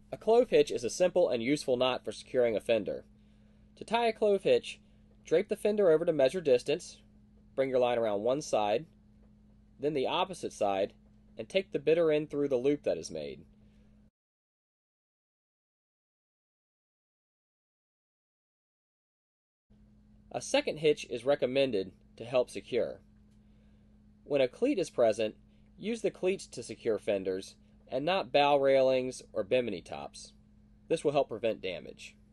A clove hitch is a simple and useful knot for securing a fender. To tie a clove hitch, drape the fender over to measure distance, bring your line around one side, then the opposite side, and take the bitter end through the loop that is made. A second hitch is recommended to help secure. When a cleat is present, use the cleats to secure fenders and not bow railings or bimini tops. This will help prevent damage.